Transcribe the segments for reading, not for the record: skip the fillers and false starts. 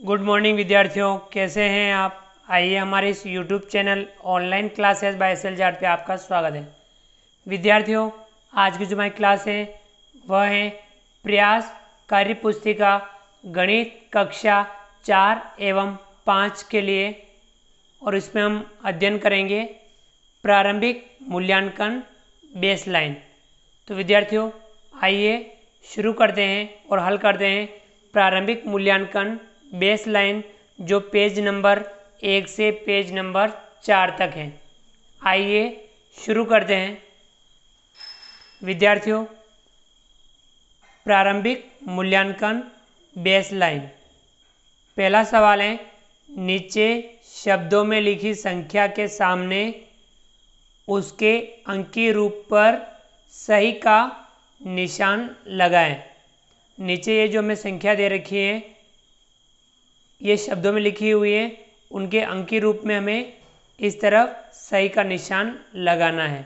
Good morning विद्यार्थियों, कैसे हैं आप। आइए हमारे इस YouTube channel online classes by S L Jat पे आपका स्वागत है। विद्यार्थियों, आज की जो हमारी क्लास है वह है प्रयास कार्य पुस्तिका गणित कक्षा 4 एवं 5 के लिए, और इसमें हम अध्ययन करेंगे प्रारंभिक मूल्यांकन बेसलाइन। तो विद्यार्थियों, आइए शुरू करते हैं और हल करते हैं प्रारंभिक मूल्यांकन बेसलाइन, जो पेज नंबर 1 से पेज नंबर 4 तक है। आइए शुरू करते हैं। विद्यार्थियों, प्रारंभिक मूल्यांकन बेसलाइन, पहला सवाल है, नीचे शब्दों में लिखी संख्या के सामने उसके अंकीय रूप पर सही का निशान लगाएं। नीचे ये जो हमें संख्या दे रखी है, ये शब्दों में लिखी हुई है, उनके अंकीय रूप में हमें इस तरफ सही का निशान लगाना है।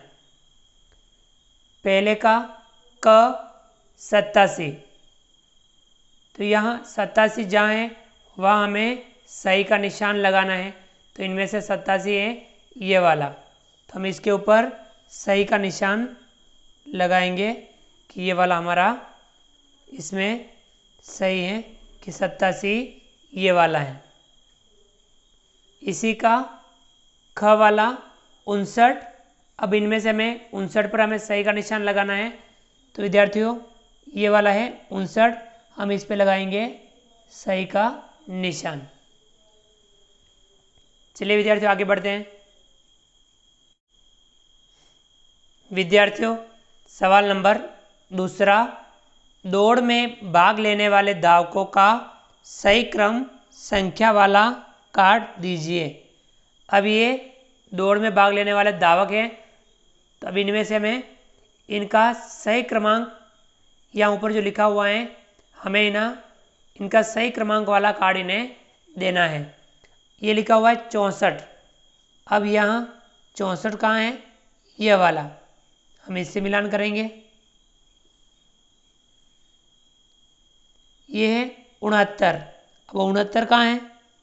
पहले का क 87, तो यहाँ 87 जहाँ है वहाँ हमें सही का निशान लगाना है। तो इनमें से 87 है ये वाला, तो हम इसके ऊपर सही का निशान लगाएंगे कि ये वाला हमारा इसमें सही है कि 87 ये वाला है। इसी का ख वाला 59, अब इनमें से हमें 59 पर हमें सही का निशान लगाना है। तो विद्यार्थियों, ये वाला है 59, हम इस पे लगाएंगे सही का निशान। चलिए विद्यार्थियों, आगे बढ़ते हैं। विद्यार्थियों, सवाल नंबर दूसरा, दौड़ में भाग लेने वाले धावकों का सही क्रम संख्या वाला कार्ड दीजिए। अब ये दौड़ में भाग लेने वाले धावक हैं, तो अब इनमें से हमें इनका सही क्रमांक यहाँ ऊपर जो लिखा हुआ है, हमें इनका सही क्रमांक वाला कार्ड इन्हें देना है। ये लिखा हुआ है 64, अब यहाँ 64 कहाँ है, ये वाला, हम इससे मिलान करेंगे। ये है 69, अब 69 कहाँ है,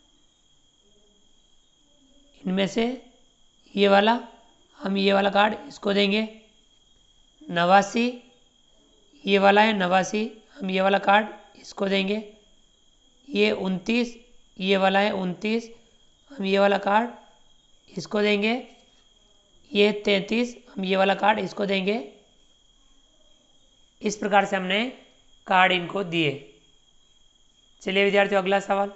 इनमें से ये वाला, हम ये वाला कार्ड इसको देंगे। 89 ये वाला है, 89 हम ये वाला कार्ड इसको देंगे। ये 29 ये वाला है, 29 हम ये वाला कार्ड इसको देंगे। ये 33 हम ये वाला कार्ड इसको देंगे। इस प्रकार से हमने कार्ड इनको दिए। चलिए विद्यार्थियों, अगला सवाल,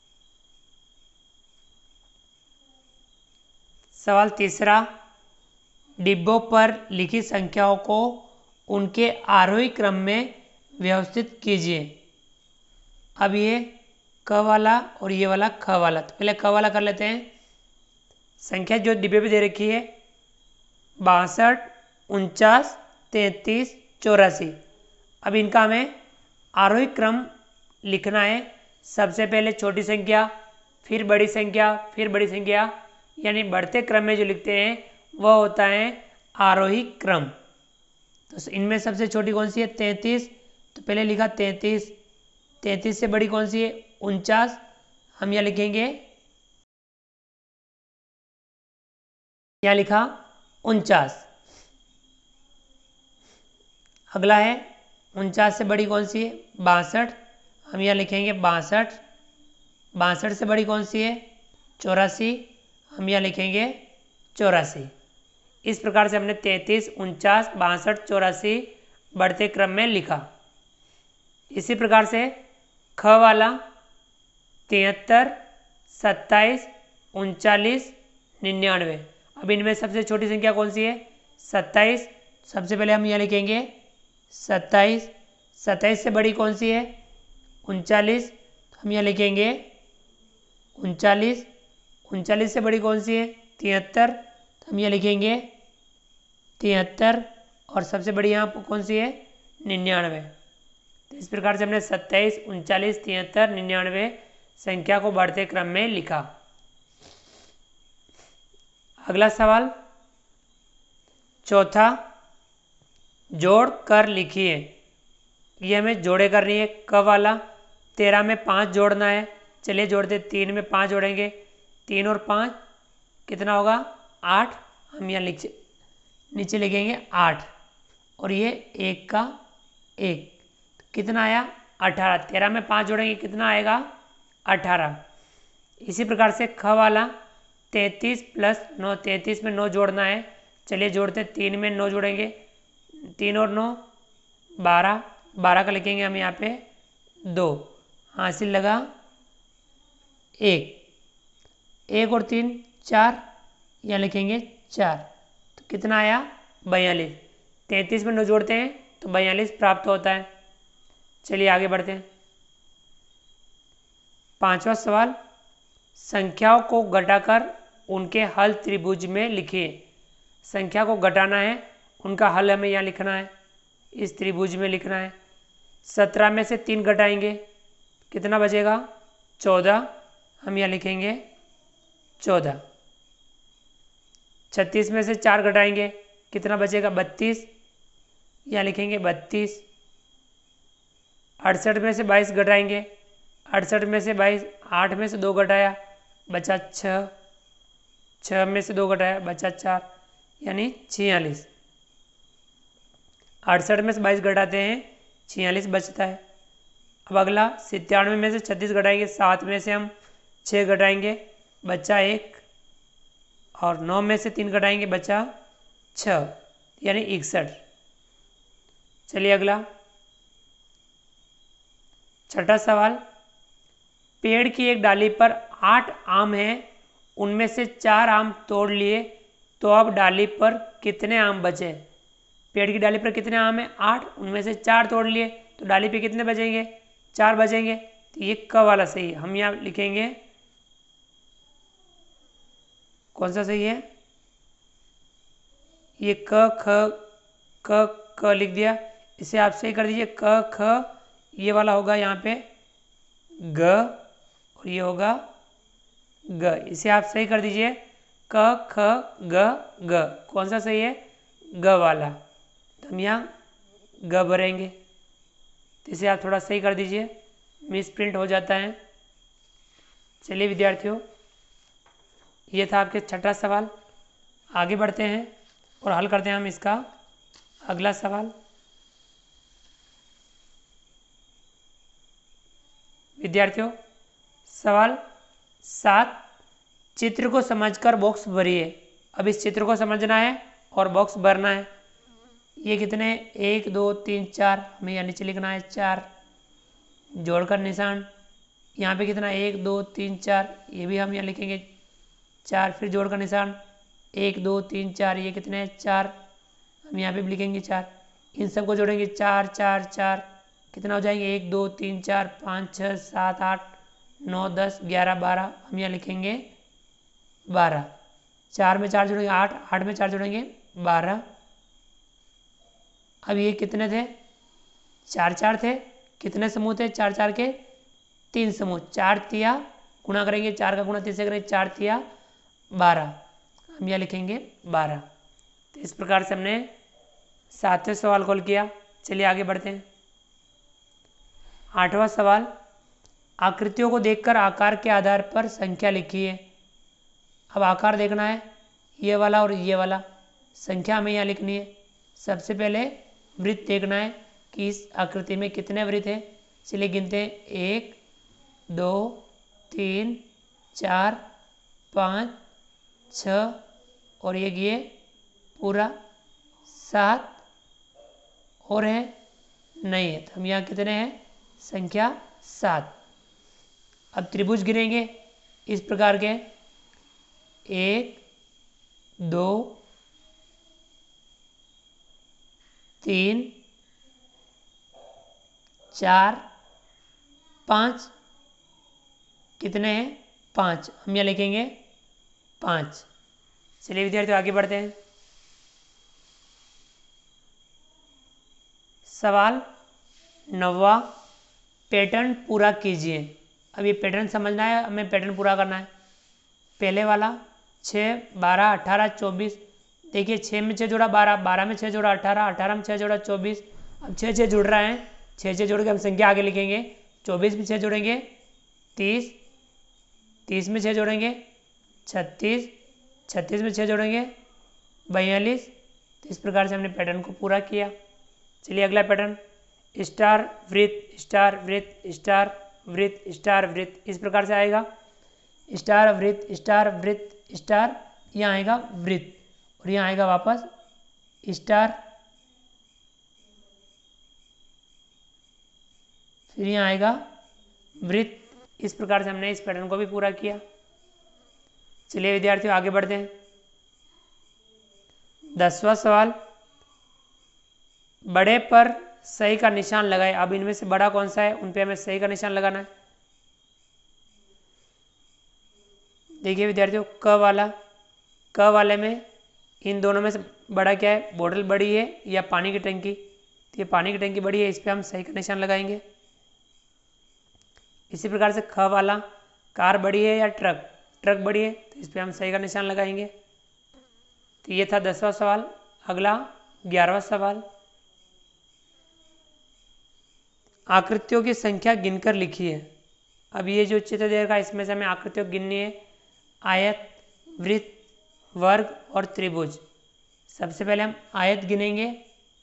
सवाल तीसरा, डिब्बों पर लिखी संख्याओं को उनके आरोही क्रम में व्यवस्थित कीजिए। अब ये क वाला और ये वाला ख वाला, तो पहले क वाला कर लेते हैं। संख्या जो डिब्बे पे दे रखी है 62, 49, 33, 84, अब इनका हमें आरोही क्रम लिखना है। सबसे पहले छोटी संख्या, फिर बड़ी संख्या, फिर बड़ी संख्या, यानी बढ़ते क्रम में जो लिखते हैं वह होता है आरोही क्रम। तो इनमें सबसे छोटी कौन सी है, 33, तो पहले लिखा 33। 33 से बड़ी कौन सी है, 49, हम यहाँ लिखेंगे, यहाँ लिखा 49। अगला है 49 से बड़ी कौन सी है, 62, हम यहाँ लिखेंगे 62। 62 से बड़ी कौन सी है, 84, हम यहाँ लिखेंगे 84। इस प्रकार से हमने 33, 49, 62, 84 बढ़ते क्रम में लिखा। इसी प्रकार से ख वाला 73, 27, 39, 99, अब इनमें सबसे छोटी संख्या कौन सी है, 27, सबसे पहले हम यहाँ लिखेंगे 27। 27 से बड़ी कौन सी है, 39, हम यहाँ लिखेंगे 39। 39 से बड़ी कौन सी है, 73, तो हम यहाँ लिखेंगे 73, और सबसे बड़ी यहाँ कौन सी है, 99। तो इस प्रकार से हमने 27, 39, 73, 99 संख्या को बढ़ते क्रम में लिखा। अगला सवाल चौथा, जोड़ कर लिखिए। ये हमें जोड़े करनी है। क वाला 13 में 5 जोड़ना है, चलिए जोड़ते, 3 में 5 जोड़ेंगे, 3 और 5 कितना होगा 8, हम यहाँ नीचे लिखेंगे 8 और ये 1 का 1 कितना आया 18, 13 में 5 जोड़ेंगे कितना आएगा 18। इसी प्रकार से ख वाला 33 प्लस 9, 33 में 9 जोड़ना है, चलिए जोड़ते, 3 में 9 जोड़ेंगे, 3 और 9 12, 12 का लिखेंगे हम यहाँ पे 2, हासिल लगा 1, 1 और 3 4, यहाँ लिखेंगे 4, तो कितना आया 42। 33 में 9 जोड़ते हैं तो 42 प्राप्त होता है। चलिए आगे बढ़ते हैं। 5वां सवाल, संख्याओं को घटाकर उनके हल त्रिभुज में लिखिए। संख्या को घटाना है, उनका हल हमें यहाँ लिखना है, इस त्रिभुज में लिखना है। 17 में से 3 घटाएंगे कितना बचेगा 14, हम यहाँ लिखेंगे 14। 36 में से 4 घटाएंगे कितना बचेगा 32, यहाँ लिखेंगे 32। 68 में से 22 घटाएंगे, 68 में से 22, 8 में से 2 घटाया बचा 6, 6 में से 2 घटाया बचा 4, यानी 46। 68 में से 22 घटाते हैं 46 बचता है। अब अगला 97 में से 36 घटाएंगे, 7 में से हम 6 घटाएंगे बचा 1 और 9 में से 3 घटाएंगे बचा 6, यानी 61। चलिए अगला 6ठा सवाल, पेड़ की एक डाली पर 8 आम हैं, उनमें से 4 आम तोड़ लिए, तो अब डाली पर कितने आम बचे। पेड़ की डाली पर कितने आम हैं 8, उनमें से 4 तोड़ लिए तो डाली पे कितने बचेंगे 4 बचेंगे, तो ये क वाला सही है, हम यहाँ लिखेंगे कौन सा सही है, ये क लिख दिया, इसे आप सही कर दीजिए क ख, ये वाला होगा यहाँ पे ग और ये होगा ग, इसे आप सही कर दीजिए क ख ग ग, कौन सा सही है ग वाला, तो हम यहाँ ग भरेंगे, तो इसे आप थोड़ा सही कर दीजिए, मिस प्रिंट हो जाता है। चलिए विद्यार्थियों, ये था आपके 6ठा सवाल। आगे बढ़ते हैं और हल करते हैं हम इसका अगला सवाल। विद्यार्थियों, सवाल 7, चित्र को समझकर बॉक्स भरिए। अब इस चित्र को समझना है और बॉक्स भरना है। ये कितने 1 2 3 4, हमें यहाँ नीचे लिखना है 4, जोड़कर निशान, यहाँ पे कितना 1 2 3 4, ये भी हम यहाँ लिखेंगे 4, फिर जोड़कर निशान 1 2 3 4, ये कितने हैं 4, हम यहाँ पे भी लिखेंगे 4, इन सबको जोड़ेंगे 4 4 4, कितना हो जाएंगे 1 2 3 4 5 6 7 8 9 10 11 12, हम यहाँ लिखेंगे 12। 4 में 4 जोड़ेंगे 8, 8 में 4 जोड़ेंगे 12। अब ये कितने थे 4 4 थे, कितने समूह थे 4 4 के 3 समूह, 4 तिया गुणा करेंगे, 4 का गुणा 3 से करेंगे, 4 तिया 12, हम यहाँ लिखेंगे 12। तो इस प्रकार से हमने 7वें सवाल को हल किया। चलिए आगे बढ़ते हैं। 8वां सवाल, आकृतियों को देखकर आकार के आधार पर संख्या लिखिए। अब आकार देखना है, ये वाला और ये वाला, संख्या हमें यहाँ लिखनी है। सबसे पहले वृत्त देखना है कि इस आकृति में कितने वृत्त हैं। चलिए गिनते हैं 1 2 3 4 5 6 और ये पूरा 7 और है नहीं है, तो हम यहाँ कितने हैं संख्या 7। अब त्रिभुज गिनेंगे इस प्रकार के 1 2 3 4 5, कितने हैं 5, हम यहाँ लिखेंगे 5। चलिए विद्यार्थियों आगे बढ़ते हैं। सवाल 9वां, पैटर्न पूरा कीजिए। अब ये पैटर्न समझना है, हमें पैटर्न पूरा करना है। पहले वाला 6 12 18 24, देखिए 6 में 6 जोड़ा 12, 12 में 6 जोड़ा 18, 18 में 6 जोड़ा 24। अब 6 6 जुड़ रहा है, 6 6 जोड़ के हम संख्या आगे लिखेंगे। 24 में 6 जोड़ेंगे 30, 30 में 6 जोड़ेंगे 36, 36 में 6 जोड़ेंगे 42। तो इस प्रकार से हमने पैटर्न को पूरा किया। चलिए अगला पैटर्न, स्टार वृत्त स्टार वृत्त स्टार वृत्त स्टार वृत्त, इस प्रकार से आएगा। स्टार वृत्त स्टार वृत्त स्टार, यहाँ आएगा वृत्त और यहाँ आएगा वापस स्टार, फिर यहाँ आएगा वृत्त। इस प्रकार से हमने इस पैटर्न को भी पूरा किया। चलिए विद्यार्थियों आगे बढ़ते हैं। 10वां सवाल, बड़े पर सही का निशान लगाए। अब इनमें से बड़ा कौन सा है, उन पे हमें सही का निशान लगाना है। देखिए विद्यार्थियों, क वाले में इन दोनों में से बड़ा क्या है, बोतल बड़ी है या पानी की टंकी। तो ये पानी की टंकी बड़ी है, इस पे हम सही का निशान लगाएंगे। इसी प्रकार से ख वाला, कार बड़ी है या ट्रक बड़ी है, तो इस पे हम सही का निशान लगाएंगे। तो ये था 10वां सवाल। अगला 11वां सवाल, आकृतियों की संख्या गिनकर लिखिए। अब ये जो चित्र दे रखा है इसमें से हमें आकृतियों को गिननी है, आयत, वृत्त, वर्ग और त्रिभुज। सबसे पहले हम आयत गिनेंगे,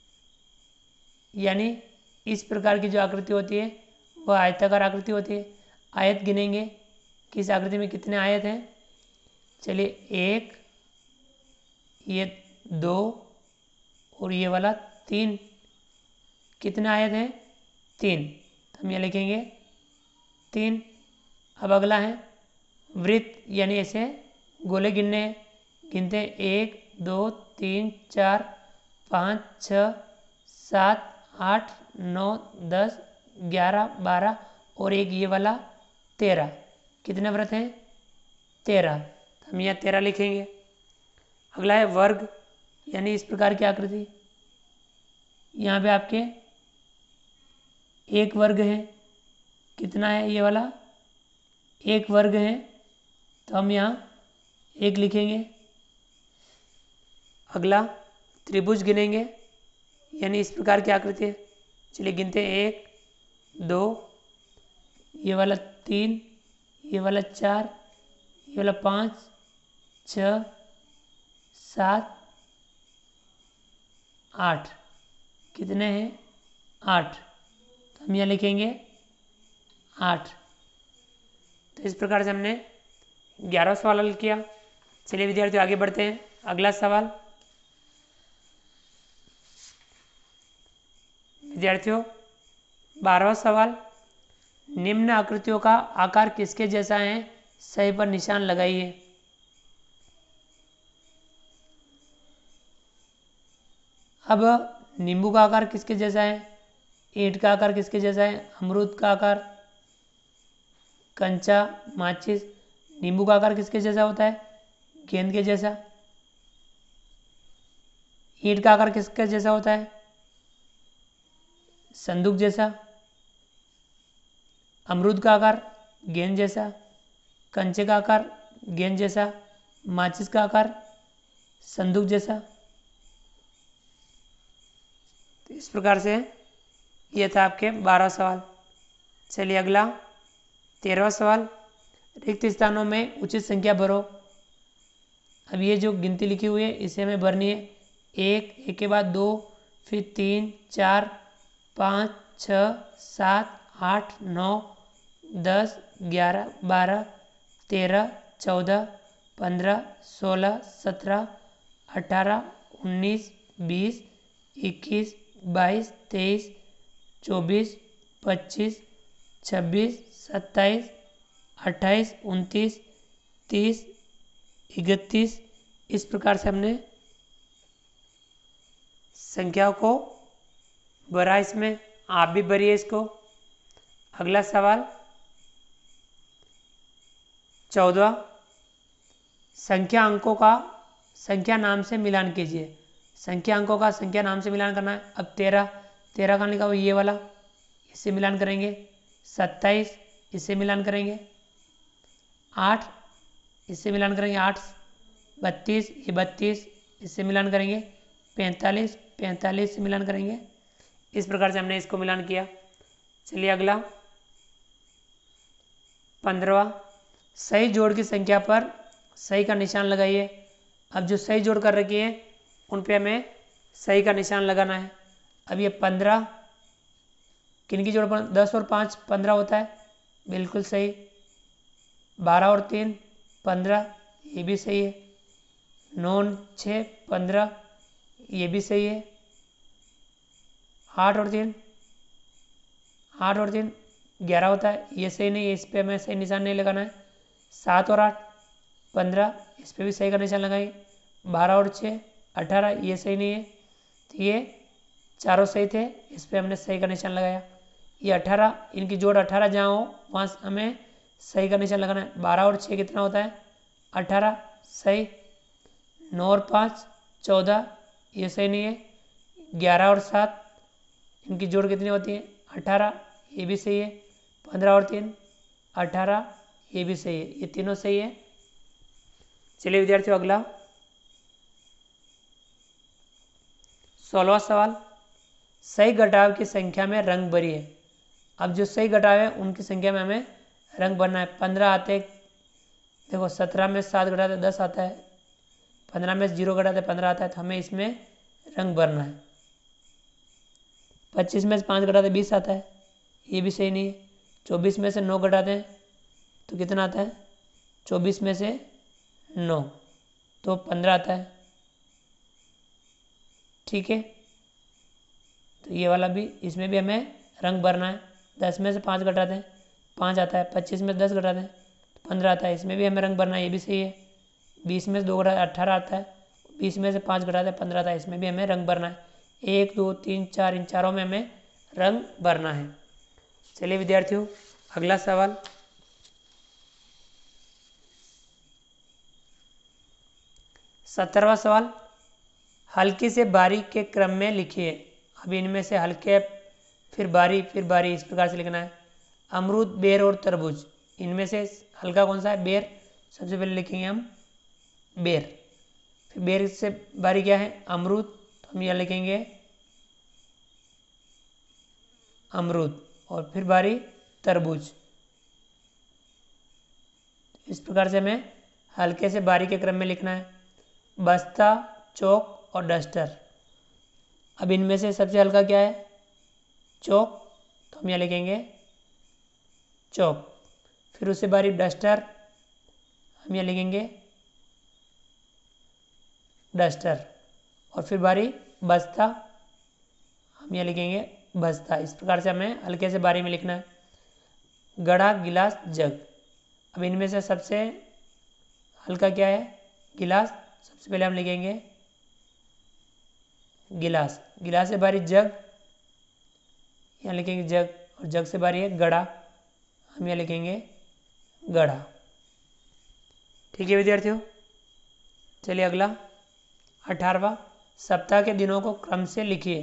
यानी इस प्रकार की जो आकृति होती है वह आयताकार आकृति होती है। आयत गिनेंगे, किस आकृति में कितने आयत हैं। चलिए 1, ये 2 और ये वाला 3, कितने आयत हैं 3, तो हम ये लिखेंगे 3। अब अगला है वृत्त, यानी ऐसे गोले गिनने हैं, गिनते हैं 1 2 3 4 5 6 7 8 9 10 11 12 और एक ये वाला 13, कितने वृत्त हैं 13, तो हम यहाँ 13 लिखेंगे। अगला है वर्ग, यानी इस प्रकार की आकृति, यहाँ पे आपके एक वर्ग है, कितना है ये वाला 1 वर्ग है, तो हम यहाँ 1 लिखेंगे। अगला त्रिभुज गिनेंगे, यानी इस प्रकार की आकृति है। चलिए गिनते हैं 1 2, ये वाला 3, ये वाला 4, ये वाला 5 6 7 8, कितने हैं 8, तो हम यहाँ लिखेंगे 8। तो इस प्रकार से हमने 11वां सवाल हल किया। चलिए विद्यार्थियों आगे बढ़ते हैं। अगला सवाल, विद्यार्थियों 12वां सवाल, निम्न आकृतियों का आकार किसके जैसा है, सही पर निशान लगाइए। अब नींबू का आकार किसके जैसा है, ईंट का आकार किसके जैसा है, अमरूद का आकार, कंचा, माचिस। नींबू का आकार किसके जैसा होता है, गेंद के जैसा। ईंट का आकार किसके जैसा होता है, संदूक जैसा। अमरूद का आकार गेंद जैसा, कंचे का आकार गेंद जैसा, माचिस का आकार संदूक जैसा। तो इस प्रकार से ये था आपके 12 सवाल। चलिए अगला 13वां सवाल, रिक्त स्थानों में उचित संख्या भरो। अब ये जो गिनती लिखी हुई है इसे हमें भरनी है, 1 के बाद 2, फिर 3 4 5 6 7 8 9 10 11 12 13 14 15 16 17 18 19 20 21 22 23 24 25 26 27 28 29 30 31, इस प्रकार से हमने संख्याओं को भरा। इसमें आप भी भरिए इसको। अगला सवाल 14, संख्या अंकों का संख्या नाम से मिलान कीजिए। संख्या अंकों का संख्या नाम से मिलान करना है। अब 13 कहाँ लिखा हुआ, ये वाला, इससे मिलान करेंगे। 27 इससे मिलान करेंगे। 8 इससे मिलान करेंगे। 8 32 ये 32 इससे मिलान करेंगे। 45 से मिलान करेंगे। इस प्रकार से हमने इसको मिलान किया। चलिए अगला 15वां, सही जोड़ की संख्या पर सही का निशान लगाइए। अब जो सही जोड़ कर रखी है उन पे हमें सही का निशान लगाना है। अब ये 15 किन की जोड़ पर 10 और 5 15 होता है, बिल्कुल सही। 12 और 3 15, ये भी सही है। 9 और 6 15, ये भी सही है। 8 और 3 11 होता है, ये सही नहीं है, इस पर हमें सही निशान नहीं लगाना है। 7 और 8 15, इस पर भी सही का निशान लगाएंगे। 12 और 6 18, ये सही नहीं है, तो ये चारों सही थे, इस पर हमने सही का निशान लगाया। ये 18, इनकी जोड़ 18 जहाँ हो वहाँ हमें सही का निशान लगाना है। 12 और 6 कितना होता है 18, सही। 9 और 5 14, ये सही नहीं है। 11 और 7 इनकी जोड़ कितनी होती है 18, ये भी सही है। 15 और 3 18, ये भी सही है, ये तीनों सही है। चलिए विद्यार्थियों अगला 16वां सवाल, सही घटाव की संख्या में रंग भरिए। अब जो सही घटाव है उनकी संख्या में हमें रंग भरना है। 15 आते, देखो 17 में 7 घटाते 10 आता है, 15 में 0 घटाते 15 आता है, तो हमें इसमें रंग भरना है। 25 में से 5 घटाते 20 आता है, ये भी सही नहीं है। 24 में से 9 घटाते हैं तो कितना आता है 24 में से 9 तो 15 आता है, ठीक है। तो ये वाला भी, इसमें भी हमें रंग भरना है। 10 में से 5 घटाते हैं 5 आता है। 25 में 10 घटाते हैं तो 15 आता है, इसमें भी हमें रंग भरना है, ये भी सही है। 20 में से 2 घटाते 18 आता है। 20 में से 5 घटाते हैं 15 आता है, इसमें भी हमें रंग भरना है। 1 2 3 4, इन चारों में हमें रंग भरना है। चलिए विद्यार्थियों अगला सवाल, 17वां सवाल, हल्की से बारीक के क्रम में लिखिए। अब इनमें से हल्के फिर बारी इस प्रकार से लिखना है। अमरूद, बेर और तरबूज, इनमें से हल्का कौन सा है बेर, सबसे पहले लिखेंगे हम बेर। फिर बेर से बारी क्या है अमरूद, तो हम यहाँ लिखेंगे अमरूद। और फिर बारी तरबूज। इस प्रकार से हमें हल्के से बारी के क्रम में लिखना है। बस्ता, चौक और डस्टर, अब इनमें से सबसे हल्का क्या है चौक, तो हम यहाँ लिखेंगे चौक। फिर उससे बारी डस्टर, हम यहाँ लिखेंगे डस्टर। और फिर बारी बस्ता, हम यहाँ लिखेंगे बस्ता। इस प्रकार से हमें हल्के से बारी में लिखना है। गड़ा, गिलास, जग, अब इनमें से सबसे हल्का क्या है गिलास, सबसे पहले हम लिखेंगे गिलास। गिलास से बारी जग, यहाँ लिखेंगे जग। और जग से बारी है गड़ा, हम यहाँ लिखेंगे गड़ा, ठीक है विद्यार्थियों। चलिए अगला 18वां, सप्ताह के दिनों को क्रम से लिखिए।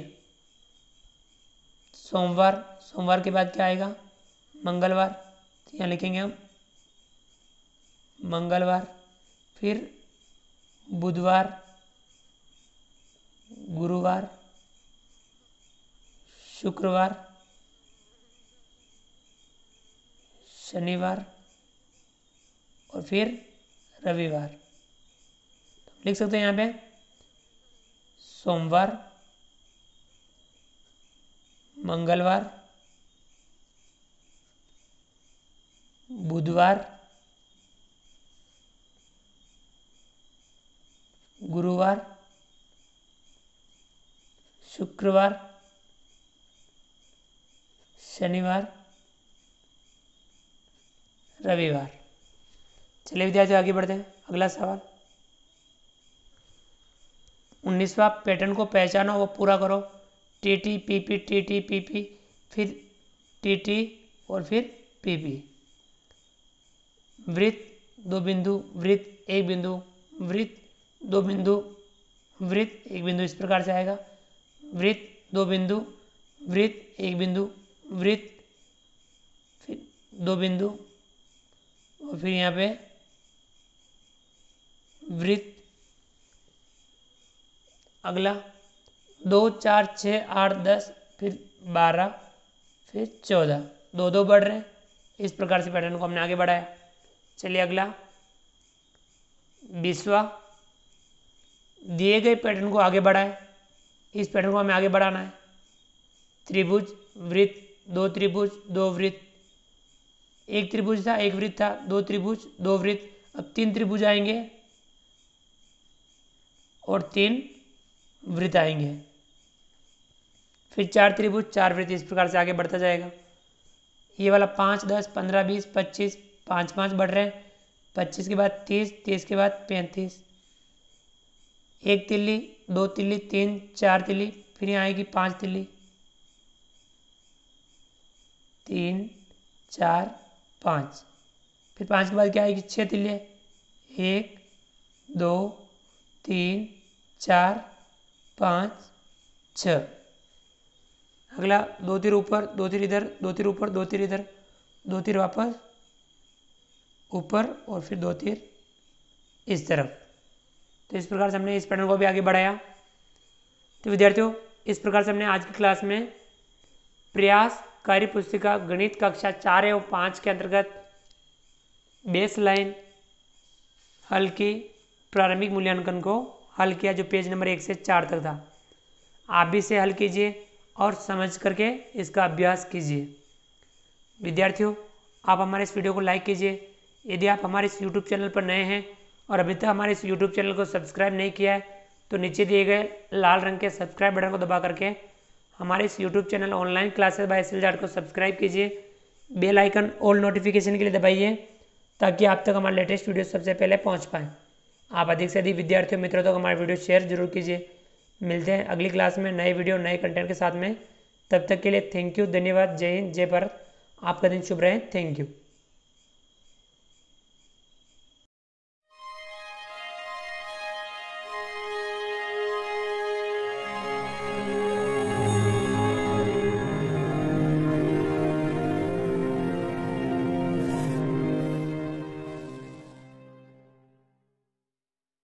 सोमवार, सोमवार के बाद क्या आएगा मंगलवार, तो यहाँ लिखेंगे हम मंगलवार। फिर बुधवार, गुरुवार, शुक्रवार, शनिवार और फिर रविवार। तो लिख सकते हैं यहाँ पे सोमवार, मंगलवार, बुधवार, गुरुवार, शुक्रवार, शनिवार, रविवार। चलिए विद्यार्थियों आगे बढ़ते हैं। अगला सवाल 19वां, पैटर्न को पहचानो व पूरा करो। टीटी पीपी, टीटी पीपी, फिर टीटी और फिर पीपी। वृत्त 2 बिंदु, वृत्त 1 बिंदु, वृत्त 2 बिंदु, वृत्त 1 बिंदु, इस प्रकार से आएगा। वृत्त 2 बिंदु, वृत्त 1 बिंदु, वृत्त फिर 2 बिंदु और फिर यहाँ पे वृत्त। अगला 2 4 6 8 10, फिर 12, फिर 14, 2 2 बढ़ रहे हैं। इस प्रकार से पैटर्न को हमने आगे बढ़ाया। चलिए अगला 20वां, दिए गए पैटर्न को आगे बढ़ाएं। इस पैटर्न को हमें आगे बढ़ाना है। त्रिभुज, वृत्त, 2 त्रिभुज, 2 वृत्त, एक त्रिभुज था, एक वृत्त था, 2 त्रिभुज, 2 वृत्त, अब 3 त्रिभुज आएंगे और 3 वृत्त आएंगे, फिर 4 त्रिभुज, 4 वृत्त, इस प्रकार से आगे बढ़ता जाएगा। ये वाला 5, 10, 15, 20, 25, 5 5 बढ़ रहे हैं, 25 के बाद 30, 30 के बाद 35, एक तिल्ली, 2 तिल्ली, 3, 4 तिल्ली, फिर यहाँ आएगी 5 तिल्ली, 3, 4, 5, फिर 5 के बाद क्या आएगी 6 तिल्ली, 1, 2, 3, 4, 5, 6। अगला 2 तीर ऊपर, 2 तीर इधर, 2 तीर ऊपर, 2 तीर इधर, 2 तीर वापस ऊपर और फिर 2 तीर इस तरफ। तो इस प्रकार से हमने इस पैटर्न को भी आगे बढ़ाया। तो विद्यार्थियों, इस प्रकार से हमने आज की क्लास में प्रयास कार्य पुस्तिका गणित कक्षा 4 एवं 5 के अंतर्गत बेस लाइन हल की प्रारंभिक मूल्यांकन को हल किया, जो पेज नंबर 1 से 4 तक था। आप भी इसे हल कीजिए और समझ करके इसका अभ्यास कीजिए। विद्यार्थियों, आप हमारे इस वीडियो को लाइक कीजिए। यदि आप हमारे इस यूट्यूब चैनल पर नए हैं और अभी तक हमारे इस यूट्यूब चैनल को सब्सक्राइब नहीं किया है, तो नीचे दिए गए लाल रंग के सब्सक्राइब बटन को दबा करके हमारे इस YouTube channel online classes by SLJAT को सब्सक्राइब कीजिए। बेल आइकन ऑल नोटिफिकेशन के लिए दबाइए, ताकि आप तक हमारे लेटेस्ट वीडियो सबसे पहले पहुँच पाएँ। आप अधिक से अधिक विद्यार्थियों मित्रों तक हमारे वीडियो शेयर जरूर कीजिए। मिलते हैं अगली क्लास में नए वीडियो नए कंटेंट के साथ में। तब तक के लिए थैंक यू, धन्यवाद, जय हिंद, जय भारत। आपका दिन शुभ रहे। Thank you.